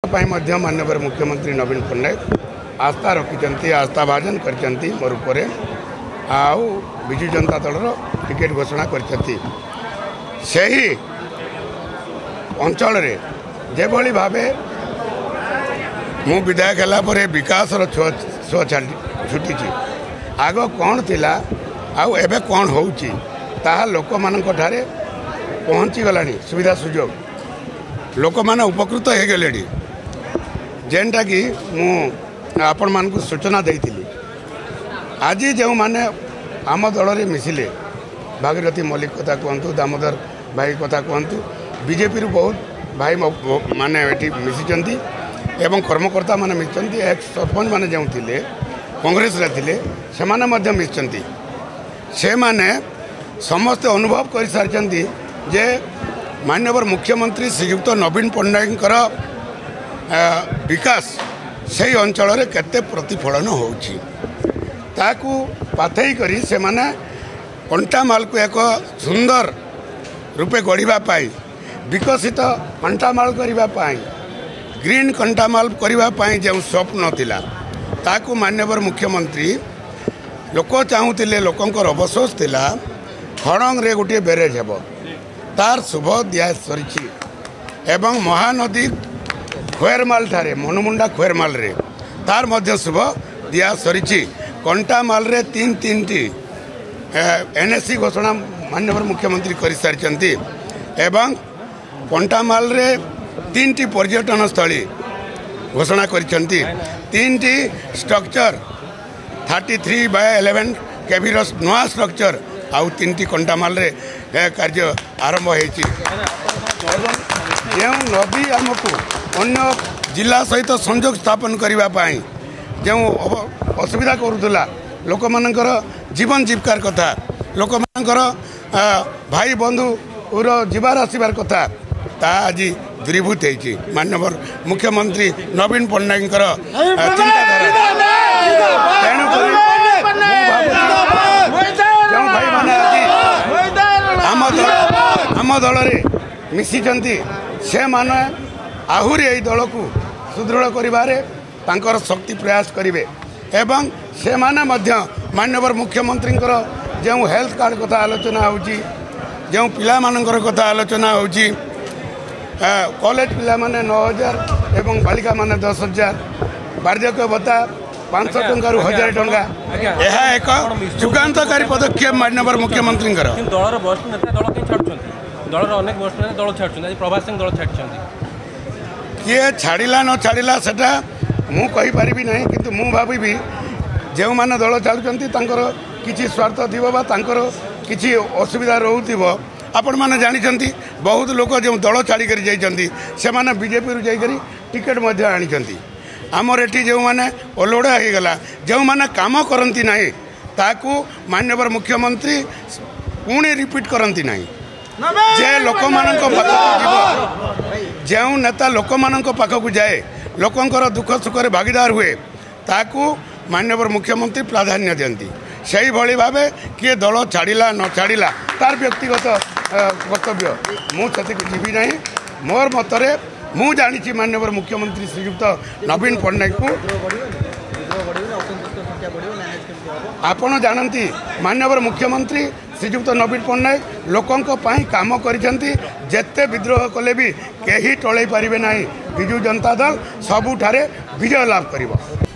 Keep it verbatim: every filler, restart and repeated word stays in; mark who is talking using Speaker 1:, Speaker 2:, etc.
Speaker 1: माननीय मुख्यमंत्री नवीन पट्टनायक आस्था रखिंट आस्था भाजन कर मोर उपर आउ विजु जनता दल टिकेट घोषणा कर अंचल भाव मु विधायक है विकास छुआ छुटी आग कौन थिला आउ एबे कौन होउची ताहा लोक मानक ठारे पहुँची गलानी सुविधा सुजोग लोक माने उपकृत हो गले जेनटा कि मु आपण मान को सूचना देइतिली आज जो माने आम दल रे मिसिले भागीरथी मल्लिक कथा कहतु दामोदर भाई कथा कहतु बीजेपी बहुत भाई माने एठी मिसिचंती एवं कर्मकर्ता माने मिसिचंती एक्स सरपंच माने जो थिले कांग्रेस रे थिले से माने मध्य मिसिचंती से माने समस्त अनुभव कर सारिचंती जे माननीय मुख्यमंत्री श्रीयुक्त नवीन पट्टनायक विकास से अंचल रे केते प्रतिफलन होउची ताकू पाथई करी से माने कंटामाल को एक सुंदर रूपे गढ़ा पाई विकसित कंटामाल करबा पाई ग्रीन कंटामाल करबा पाई जो स्वप्न थिला ताकू माननीय मुख्यमंत्री लोक चाहूले लोकंकर अवशोष थिला खड़ंग रे गोटे बेरेज हेब तार शुभ दिया सरी एवं महानदी खोयरमाल ठारे मनुमुंडा खोयरमाल रे तार मध्य शुभ दिया सरी कंटामाल रे तीन तीन टी एनएससी घोषणा माननीय मुख्यमंत्री कर सारी एवं कंटामाल रे तीन टी पर्यटन स्थली घोषणा कर तीन T structure thirty three by eleven KV नुआ स्ट्रक्चर आउ तीन टी कंटामाल रे कार्य आरंभ होती जो नदी आमको अन्य जिला सहित संजोग स्थापन करने जो असुविधा करूला लोक मानकर जीवन जीविकार कथा लोक मानकर भाई बंधु जीवार आसबार कथा ता आज दूरीभूत होती माननीय मुख्यमंत्री नवीन पट्टनायक चिंताधारा तेणुक भाई मैंने आम दल आम दल मिशिचंती से माने आहुरी यही दल को सुदृढ़ कर शक्ति प्रयास करेंगे एवं से माने मध्य माननीय मुख्यमंत्री जो हेल्थ कार्ड कथा आलोचना होची जो पिला मानकर कथा आलोचना होची कॉलेज पिला माने नौ हजार एवं बालिका माने दस हजार वार्धक्य भत्ता पांच सौ टंका रु हजार टंका यह एक जुगान्तकारी पदक्षेप माननीय मुख्यमंत्री
Speaker 2: दलर वरिष्ठ नेता दल कहीं छाड़ुछंती दलर अनेक वरिष्ठ नेता दल छाड़ुछंती आज प्रभात सिंह दल छाड़ुछंती किए छाड़िला न छाड़िला सेटा मु कहि परिबी नहीं किंतु मु भाबी जो माने दल छाड़ुछंती तांकर किछि स्वार्थ थिबो बा तांकर किछि असुविधा रहउथिबो आपण माने जानिछंती बहुत लोक जो दल छाड़ी करि जाइछंती से माने बीजेपी रु जाई करि टिकेट मध्ये आनिछंती आमर एठी जो माने ओलोड़ा हो गला जो माने काम करंती नाही ताकू माननीय मुख्यमंत्री पुणी रिपीट करंती नाही जे लोक मानक पाखक जो नेता लोक मानक पाखक जाए लोकंकर दुख सुख भागीदार हुए ताकू माननीय मुख्यमंत्री प्राधान्य दियंती सही भली भावे किए दल छाड़िला न छाड़िला तार व्यक्तिगत कर्तव्य मुझे जीवी ना मोर मतरे मु जानी माननीय मुख्यमंत्री श्रीयुक्त नवीन पट्टनायक को आपण जानती माननीय मुख्यमंत्री श्रीयुक्त नवीन पट्टनायक लोकों काम करिसेंती जेते विद्रोह कले भी कहीं टळै पारिबे नाही विजु जनता दल सबुठारे विजय लाभ करिबो।